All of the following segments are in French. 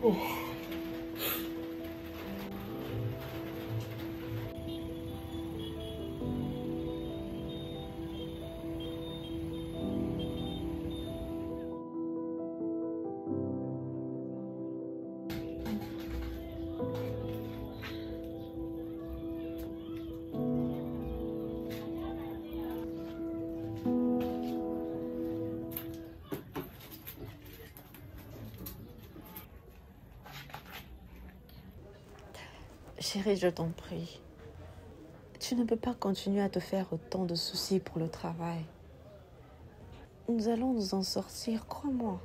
Chérie, je t'en prie. Tu ne peux pas continuer à te faire autant de soucis pour le travail. Nous allons nous en sortir, crois-moi.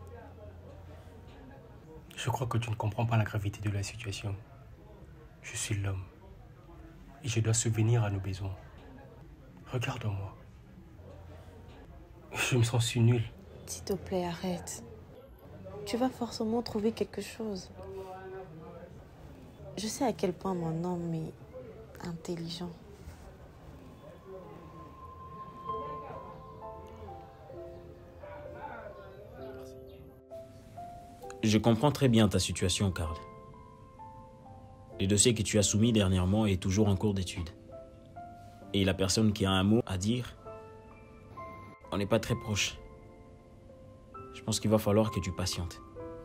Je crois que tu ne comprends pas la gravité de la situation. Je suis l'homme. Et je dois subvenir à nos besoins. Regarde-moi. Je me sens si nul. S'il te plaît, arrête. Tu vas forcément trouver quelque chose. Je sais à quel point mon homme est intelligent. Je comprends très bien ta situation, Karl. Le dossier que tu as soumis dernièrement est toujours en cours d'étude. Et la personne qui a un mot à dire, on n'est pas très proche. Je pense qu'il va falloir que tu patientes.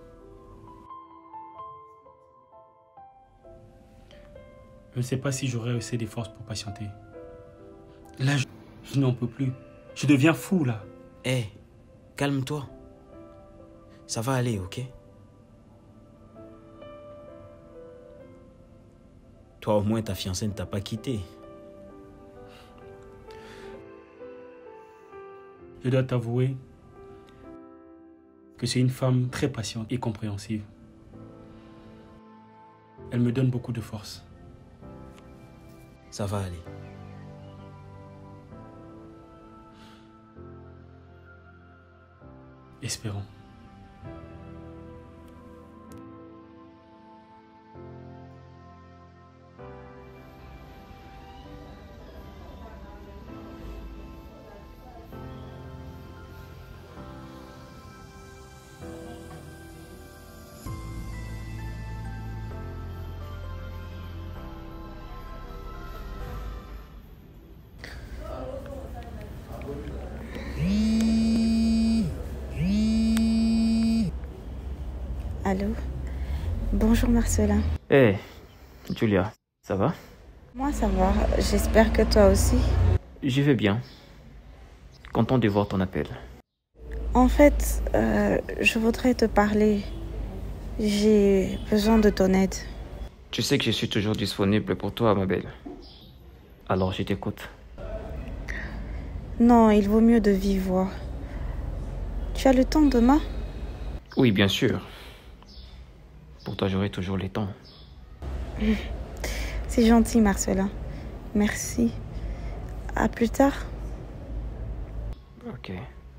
Je ne sais pas si j'aurai assez de forces pour patienter. Là, je n'en peux plus. Je deviens fou, là. Hé, calme-toi. Ça va aller, ok? Toi, au moins, ta fiancée ne t'a pas quitté. Je dois t'avouer que c'est une femme très patiente et compréhensive. Elle me donne beaucoup de force. Ça va aller. Espérons. Allô? Bonjour Marcelin. Hé, Julia, ça va? Moi ça va, j'espère que toi aussi. Je vais bien. Content de voir ton appel. En fait, je voudrais te parler. J'ai besoin de ton aide. Tu sais que je suis toujours disponible pour toi, ma belle. Alors, je t'écoute. Non, il vaut mieux de vive voix. Tu as le temps demain? Oui, bien sûr. Pour toi, j'aurai toujours le temps. C'est gentil, Marcelin. Merci. À plus tard. Ok.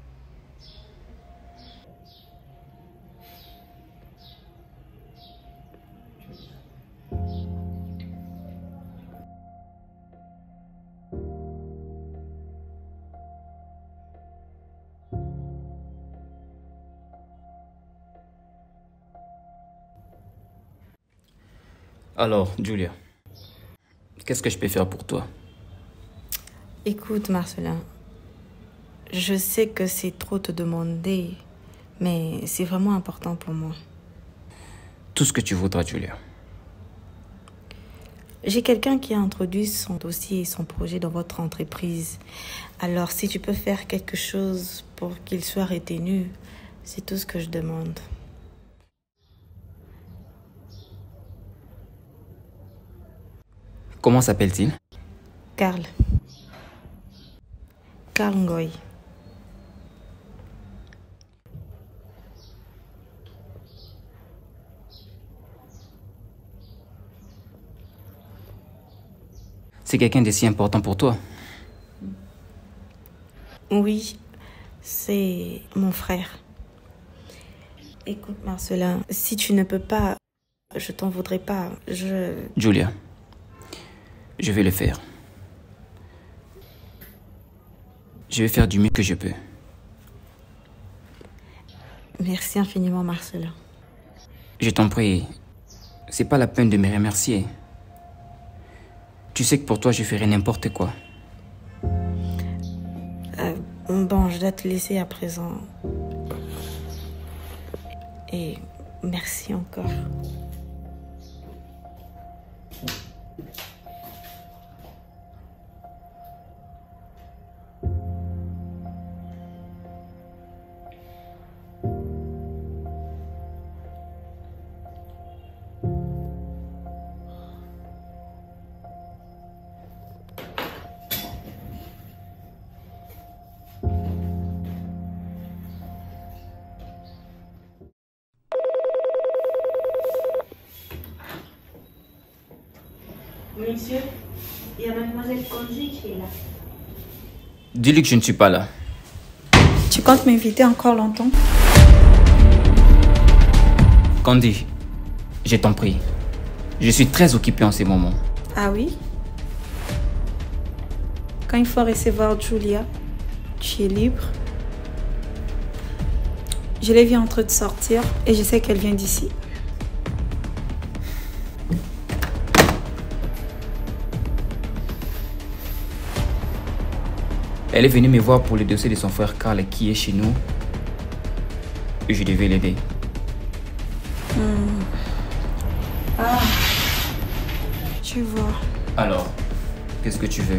Alors, Julia, qu'est-ce que je peux faire pour toi? Écoute, Marcelin, je sais que c'est trop te demander, mais c'est vraiment important pour moi. Tout ce que tu voudras, Julia. J'ai quelqu'un qui a introduit son dossier et son projet dans votre entreprise. Alors, si tu peux faire quelque chose pour qu'il soit retenu, c'est tout ce que je demande. Comment s'appelle-t-il? Karl. Karl Ngoy. C'est quelqu'un de si important pour toi? Oui, c'est mon frère. Écoute, Marcelin, si tu ne peux pas, je t'en voudrais pas. Julia, je vais le faire. Je vais faire du mieux que je peux. Merci infiniment, Marcelin. Je t'en prie, c'est pas la peine de me remercier. Tu sais que pour toi, je ferais n'importe quoi. Bon, je dois te laisser à présent. Et merci encore. Monsieur, il y a mademoiselle Konji qui est là. Dis-lui que je ne suis pas là. Tu comptes m'inviter encore longtemps? Candy, je t'en prie. Je suis très occupé en ces moments. Ah oui? Quand il faut recevoir Julia, tu es libre. Je l'ai vue en train de sortir et je sais qu'elle vient d'ici. Elle est venue me voir pour le dossier de son frère Karl qui est chez nous. Et je devais l'aider. Ah, je vois. Alors, qu'est-ce que tu veux?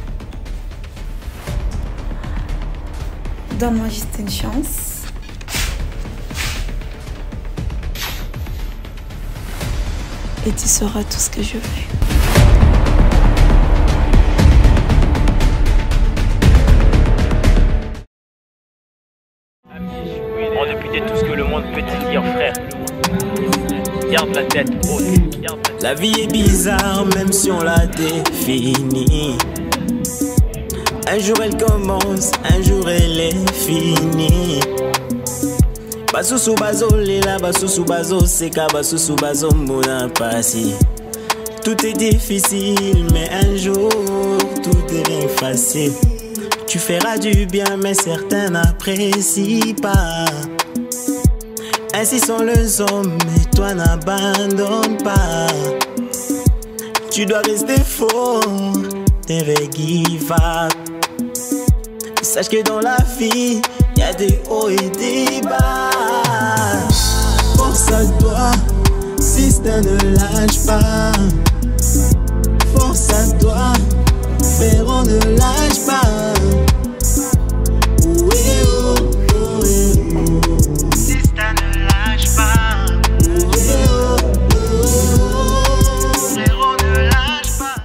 Donne-moi juste une chance. Et tu sauras tout ce que je fais. On ne peut dire tout ce que le monde peut te dire, frère. Garde la tête haute. La vie est bizarre, même si on la définit. Un jour elle commence, un jour elle est finie. Basusu bazo lela, basusu bazo seka, basusu bazo mona passi. Tout est difficile, mais un jour tout devient facile. Tu feras du bien, mais certains n'apprécient pas. Ainsi sont les hommes, mais toi n'abandonne pas. Tu dois rester fort, never give up. Sache que dans la vie, y a des hauts et des bas. Force à toi, système ne lâche pas. Force à toi, frérot ne lâche pas. Système ne lâche pas. Frérot ne lâche pas.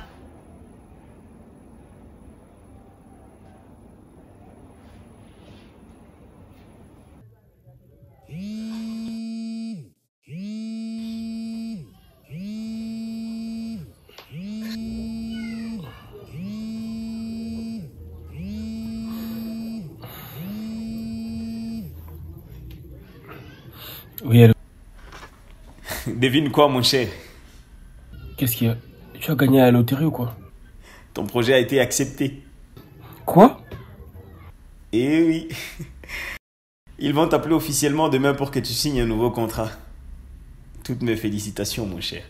Oui, allô. Devine quoi, mon cher? Qu'est-ce qu'il y a? Tu as gagné à la loterie ou quoi? Ton projet a été accepté. Quoi? Eh oui. Ils vont t'appeler officiellement demain pour que tu signes un nouveau contrat. Toutes mes félicitations, mon cher.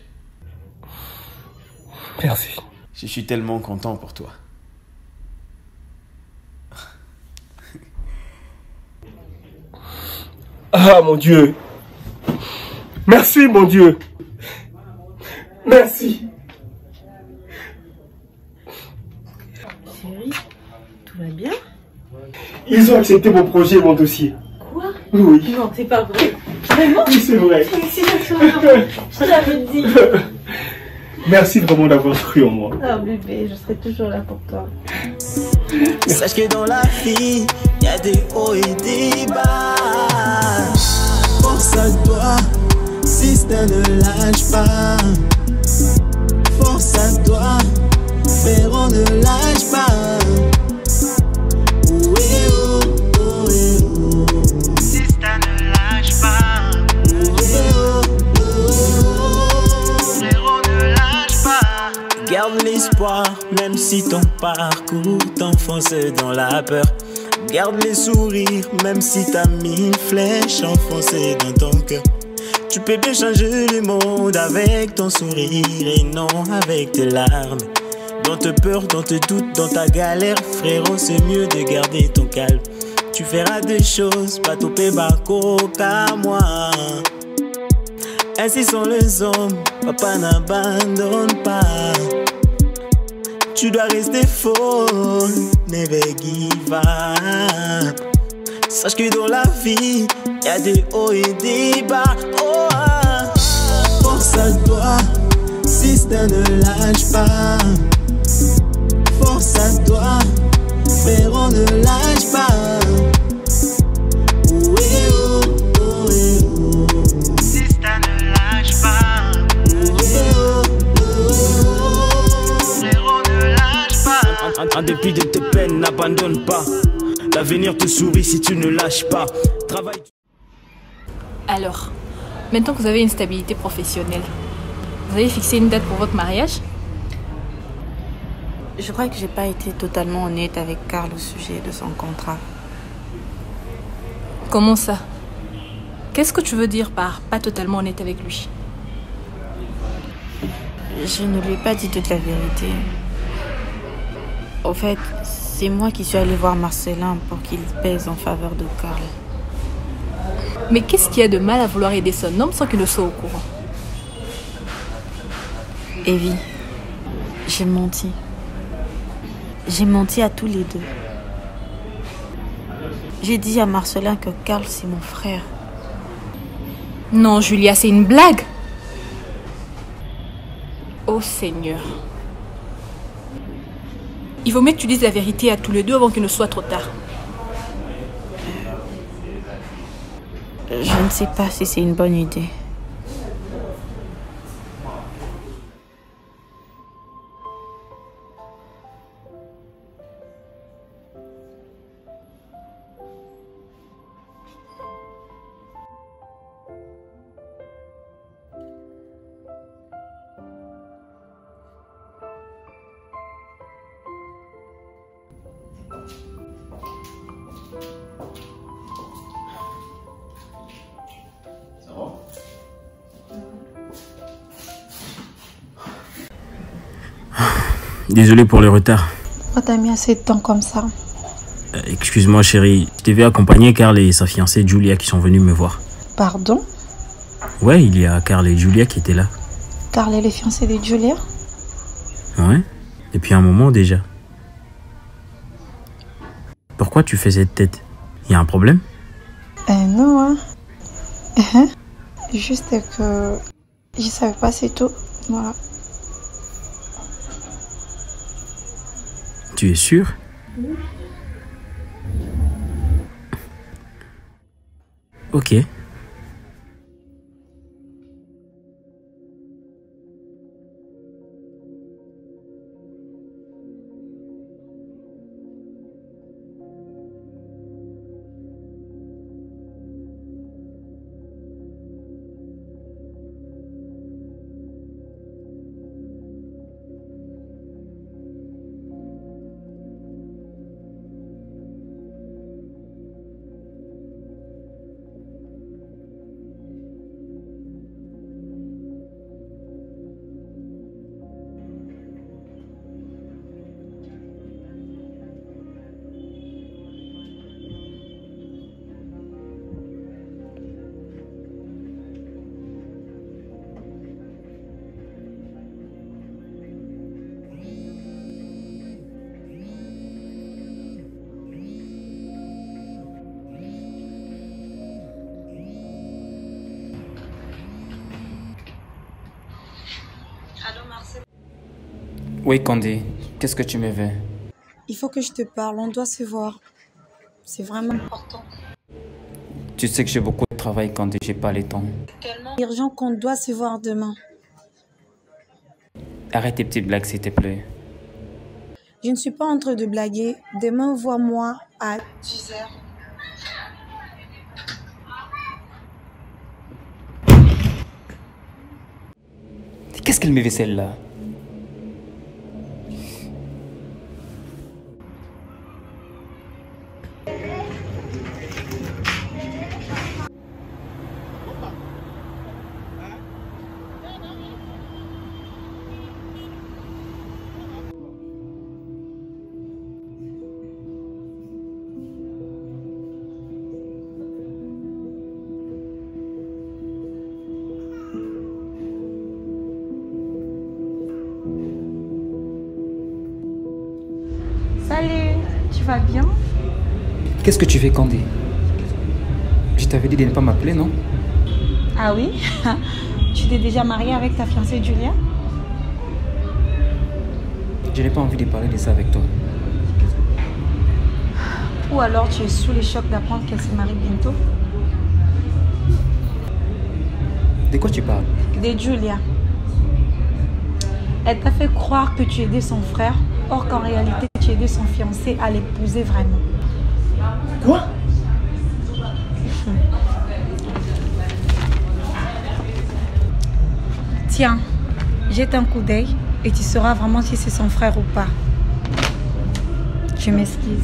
Merci. Je suis tellement content pour toi. Ah, mon Dieu. Merci, mon Dieu. Merci. Chérie, tout va bien? Ils ont accepté mon projet et mon dossier. Quoi? Oui. Non, c'est pas vrai. Vraiment? Oui, c'est vrai. Félicitations. Je te l'avais dit. Merci vraiment d'avoir cru en moi. Oh bébé, je serai toujours là pour toi. Sache que dans la vie, y a des hauts et des bas. Force à toi, système ne lâche pas. Force à toi, frérot ne lâche pas. Système ne lâche pas. Frérot ne lâche pas. Garde l'espoir, même si ton parcours t'enfonce dans la peur. Garde les sourires, même si t'as 1000 flèches enfoncées dans ton cœur. Tu peux bien changer le monde avec ton sourire et non avec tes larmes. Dans tes peurs, dans tes doutes, dans ta galère, frérot, c'est mieux de garder ton calme. Tu feras des choses, pas topé bako qu'à moi. Ainsi sont les hommes, papa n'abandonne pas. Tu dois rester fort, never give up. Sache que dans la vie, y a des hauts et des bas. Oh, ah. Force à toi, sister, ne lâche pas. Force à toi, frérot, ne lâche pas. Oui, oh, oh, oh. Sister, ne lâche pas. Oui, oh, oh. Frérot, ne lâche pas. En dépit de tes peines, n'abandonne pas. L'avenir te sourit si tu ne lâches pas. Travaille. Alors, maintenant que vous avez une stabilité professionnelle, vous avez fixé une date pour votre mariage? Je crois que j'ai pas été totalement honnête avec Karl au sujet de son contrat. Comment ça? Qu'est-ce que tu veux dire par pas totalement honnête avec lui? Je ne lui ai pas dit toute la vérité. Au fait, c'est moi qui suis allée voir Marcelin pour qu'il pèse en faveur de Karl. Mais qu'est-ce qu'il y a de mal à vouloir aider son homme sans qu'il ne soit au courant? Evie, j'ai menti. J'ai menti à tous les deux. J'ai dit à Marcelin que Karl, c'est mon frère. Non, Julia, c'est une blague. Oh Seigneur. Il vaut mieux que tu dises la vérité à tous les deux avant qu'il ne soit trop tard. Je ne sais pas si c'est une bonne idée. Désolé pour le retard. Pourquoi t'as mis assez de temps comme ça? Excuse-moi chérie, je devais accompagner Karl et sa fiancée Julia qui sont venus me voir. Pardon? Ouais, il y a Karl et Julia qui étaient là. Karl est le fiancé de Julia? Ouais, depuis un moment déjà. Pourquoi tu fais cette tête? Y a un problème? Non, hein. Juste que je savais pas, c'est tout. Voilà. Tu es sûr? Ok. Oui, Candy, qu'est-ce que tu me veux? Il faut que je te parle, on doit se voir. C'est vraiment important. Tu sais que j'ai beaucoup de travail, Candy, j'ai pas le temps. Tellement urgent qu'on doit se voir demain. Arrête tes petites blagues, s'il te plaît. Je ne suis pas en train de blaguer. Demain, vois-moi à 10h. Qu'est-ce qu'elle me fait celle-là? Salut, tu vas bien? Qu'est-ce que tu fais, Candé? Je t'avais dit de ne pas m'appeler, non? Ah oui? Tu t'es déjà mariée avec ta fiancée Julia? Je n'ai pas envie de parler de ça avec toi. Ou alors tu es sous les chocs d'apprendre qu'elle se marie bientôt? De quoi tu parles? De Julia. Elle t'a fait croire que tu aidais son frère, or qu'en réalité tu aidais son fiancé à l'épouser vraiment. Quoi? Tiens, jette un coup d'œil et tu sauras vraiment si c'est son frère ou pas. Je m'excuse.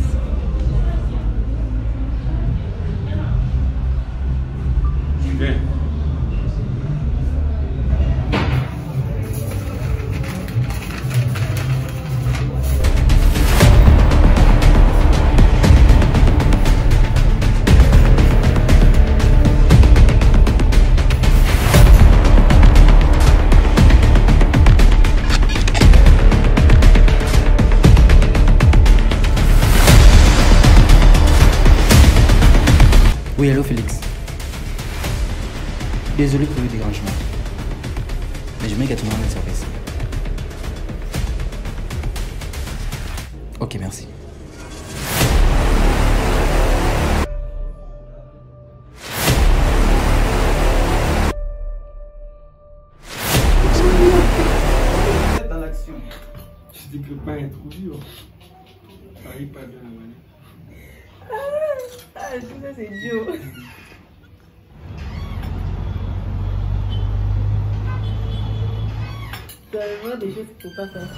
Oui, allô Félix. Désolé pour le dérangement. Mais je mets également le service. Ok, merci. Dans l'action. Je dis que pas être trop dur. Ça arrive pas bien. Ah, tout ça c'est dur. C'est vraiment des choses qu'il ne faut pas faire.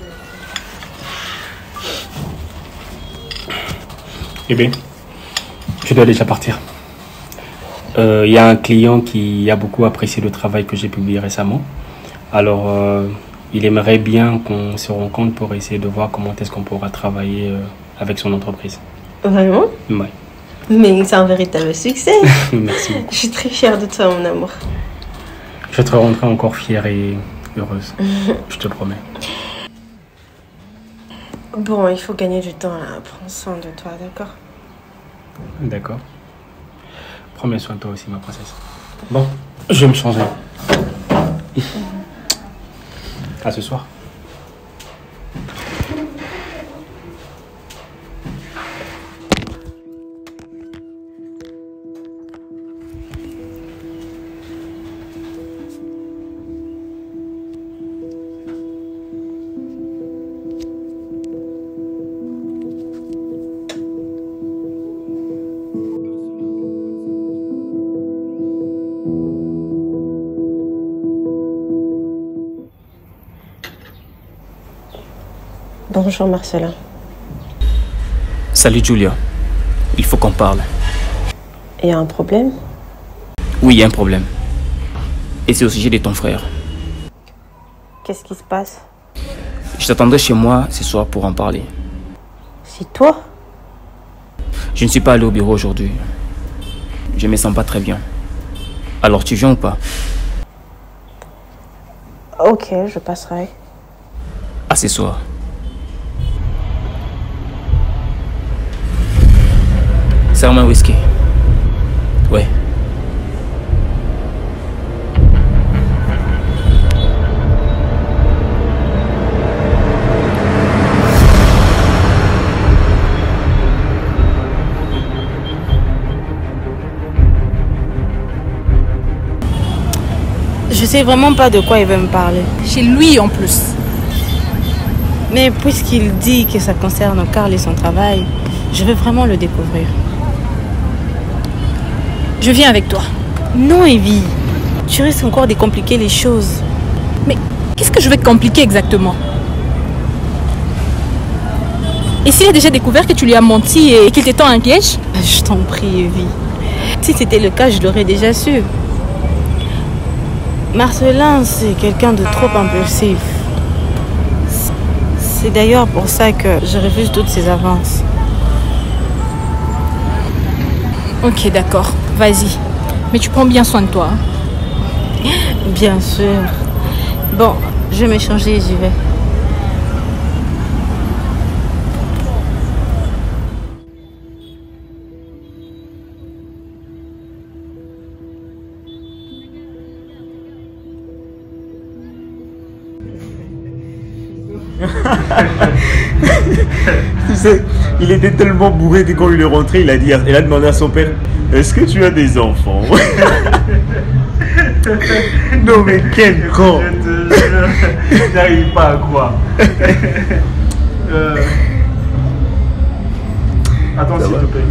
Eh bien, je dois déjà partir. Il y a un client qui a beaucoup apprécié le travail que j'ai publié récemment. Alors, il aimerait bien qu'on se rencontre pour essayer de voir comment est-ce qu'on pourra travailler avec son entreprise. Vraiment? Ouais. Mais c'est un véritable succès. Merci beaucoup. Je suis très fière de toi, mon amour. Je te rendrai encore fière et heureuse. Je te promets. Bon, il faut gagner du temps là. Prends soin de toi, d'accord? D'accord. Prends bien soin de toi aussi, ma princesse. Bon, je vais me changer. À ce soir. Bonjour Marcelin. Salut Julia. Il faut qu'on parle. Il y a un problème? Oui, il y a un problème. Et c'est au sujet de ton frère. Qu'est-ce qui se passe? Je t'attendrai chez moi ce soir pour en parler. C'est toi? Je ne suis pas allé au bureau aujourd'hui. Je me sens pas très bien. Alors tu viens ou pas? Ok, je passerai. À ce soir. Serre-moi un whisky. Ouais. Je sais vraiment pas de quoi il veut me parler. Chez lui en plus. Mais puisqu'il dit que ça concerne Carl et son travail, je veux vraiment le découvrir. Je viens avec toi. Non, Evie. Tu risques encore de compliquer les choses. Mais qu'est-ce que je vais te compliquer exactement? Et s'il a déjà découvert que tu lui as menti et qu'il t'étend un piège? Je t'en prie, Evie. Si c'était le cas, je l'aurais déjà su. Marcelin, c'est quelqu'un de trop impulsif. C'est d'ailleurs pour ça que je refuse toutes ses avances. Ok, d'accord. Vas-y. Mais tu prends bien soin de toi. Hein? Bien sûr. Bon, je vais me changer et j'y vais. Tu sais, il était tellement bourré que quand il est rentré, il a demandé à son père, est-ce que tu as des enfants? Non mais quel con! Je n'arrive pas à croire. Attends s'il te plaît.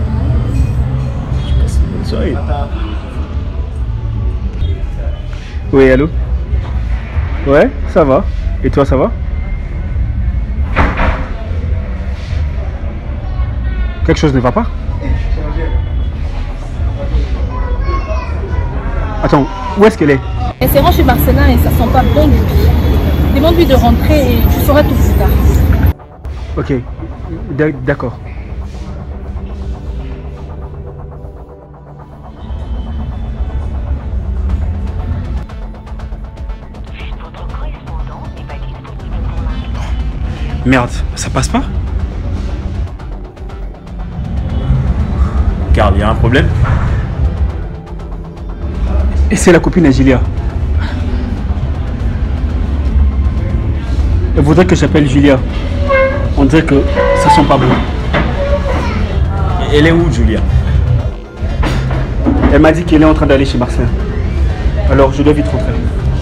Je passe une bonne soirée. Oui, allô? Ouais, ça va. Et toi, ça va? Quelque chose ne va pas? Attends, où est-ce qu'elle est? Elle s'est rendue chez Marcelin et ça sent pas bon du tout. Demande-lui de rentrer et tu sauras tout plus tard. Ok, d'accord. Merde, ça passe pas? Carl, il y a un problème? Et c'est la copine de Julia. Elle voudrait que j'appelle Julia. On dirait que ça sent pas bon. Elle est où, Julia? Elle m'a dit qu'elle est en train d'aller chez Marcel. Alors je dois vite rentrer.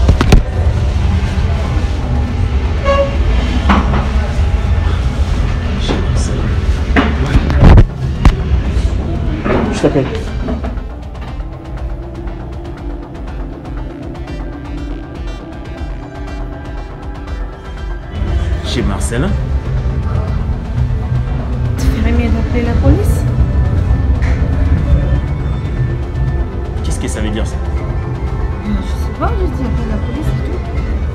Je t'appelle. Chez Marcelin? Tu ferais mieux d'appeler la police? Qu'est-ce que ça veut dire ça? Je sais pas, je dis appeler la police et tout.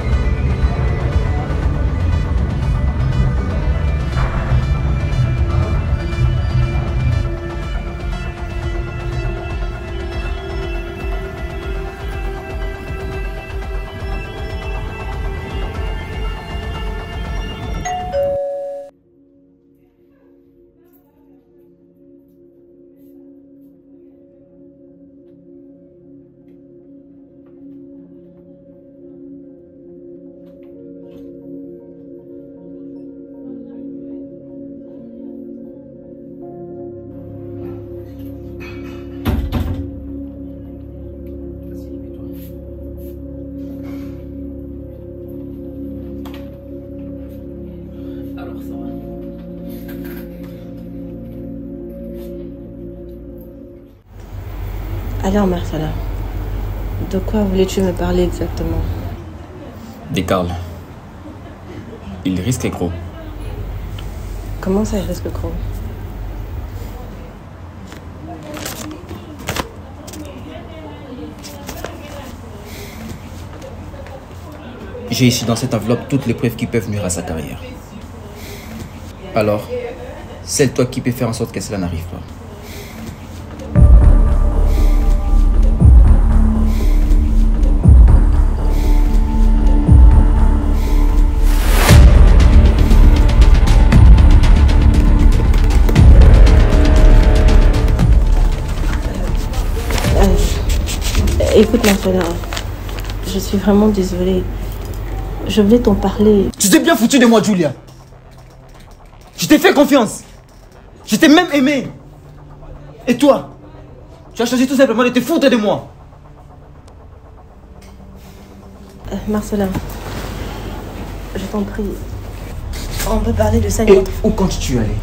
Alors Marcelin, de quoi voulais-tu me parler exactement? Des Carl. Il risque gros. Comment ça, il risque gros? J'ai ici dans cette enveloppe toutes les preuves qui peuvent nuire à sa carrière. Alors, c'est toi qui peux faire en sorte que cela n'arrive pas. Écoute Marcelin, je suis vraiment désolée. Je voulais t'en parler. Tu t'es bien foutu de moi, Julia. Je t'ai fait confiance. Je t'ai même aimé. Et toi, tu as choisi tout simplement de te foutre de moi. Marcelin, je t'en prie. On peut parler de ça. Et où comptes-tu aller?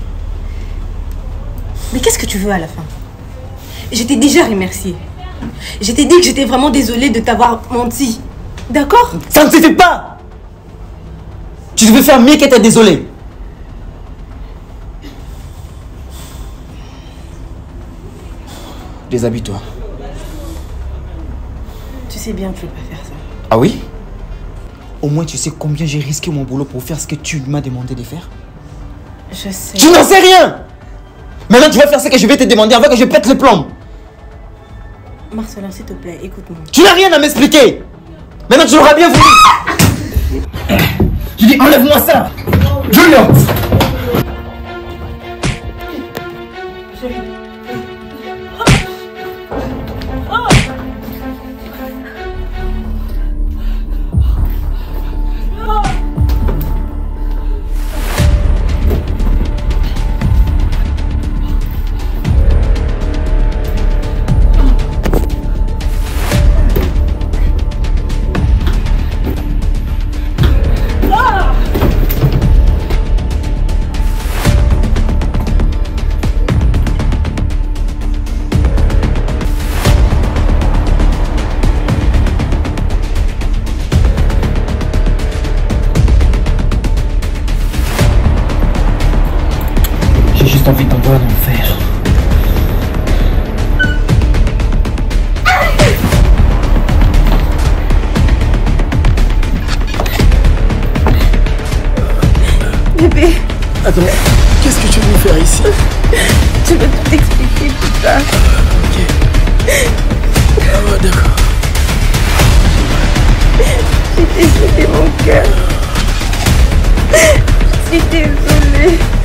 Mais qu'est-ce que tu veux à la fin? Je t'ai déjà remercié. Je t'ai dit que j'étais vraiment désolée de t'avoir menti. D'accord? Ça ne suffit pas. Tu devais faire mieux qu'être désolé. Déshabille-toi. Tu sais bien que je ne peux pas faire ça. Ah oui? Au moins tu sais combien j'ai risqué mon boulot pour faire ce que tu m'as demandé de faire? Je sais. Tu n'en sais rien. Maintenant tu vas faire ce que je vais te demander avant que je pète le plomb. Marcelin, s'il te plaît, écoute-moi. Tu n'as rien à m'expliquer. Maintenant tu l'auras bien voulu. Je dis enlève-moi ça. Julia. juste envie de t'envoyer en enfer. Bébé. Attends, qu'est-ce que tu veux faire ici? Je vais tout t'expliquer plus tard. Ok. Ah ouais, d'accord. J'ai désolé mon cœur. Je suis désolée.